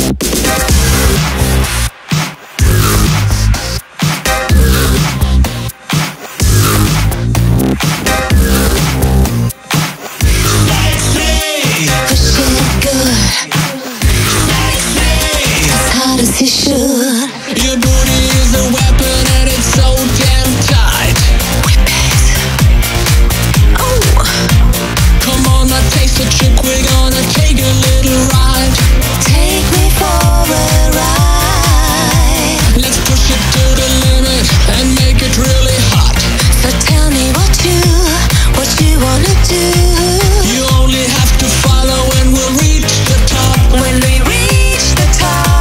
Your booty is a weapon and it's so damn tight. Whip it. Oh. Come on, I taste the trick. We're gonna take a little ride. Take me for a ride. Let's push it to the limit and make it really hot. So tell me what you wanna do. You only have to follow and we'll reach the top. When we reach the top.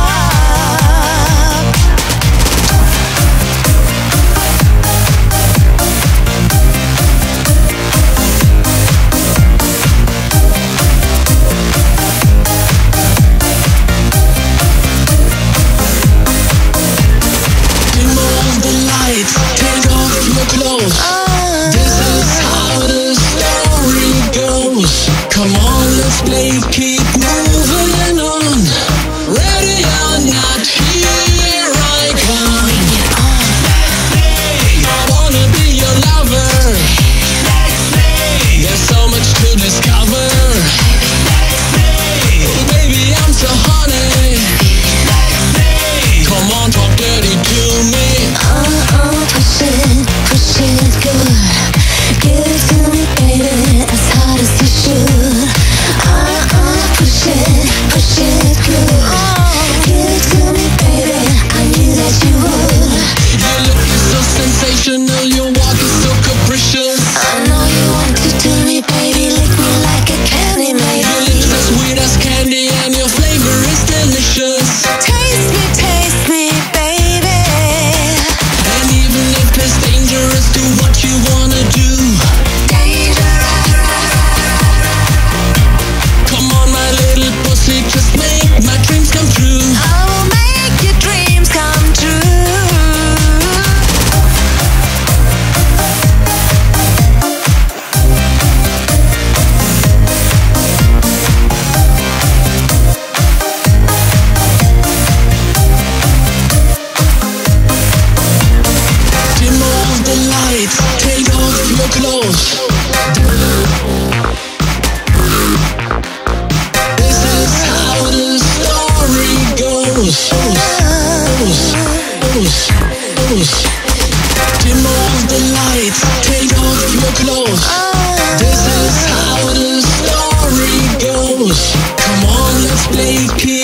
Take off your clothes. This is how the story goes. Come on, let's play, keep moving on. Ready or not, here I come. I wanna be your lover. There's so much to discover. Baby, I'm so horny. Come on, talk dirty to me. Push it good. Give it to me, baby, as hard as you should. Push it good. Give it to me, baby, I knew that you would. Your look is so sensational, your walk is so capricious. I know you want to do me, baby, lick me like a candy maiden. Your lips are sweet as candy and your flavor is delicious. Taste me, baby. And even if it's dangerous, do what you wanna do. Come on, my little pussy, just make my dreams come true. I will make your dreams come true. Dim all the lights, take off your clothes. This is how the story goes. Dim all the lights, take off your clothes. This is how the story goes. Come on, let's play, kid.